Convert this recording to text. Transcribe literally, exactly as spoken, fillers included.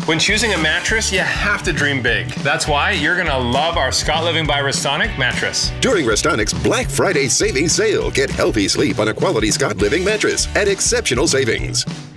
When choosing a mattress, you have to dream big. That's why you're gonna love our Scott Living by Restonic mattress. During Restonic's Black Friday savings sale, get healthy sleep on a quality Scott Living mattress at exceptional savings.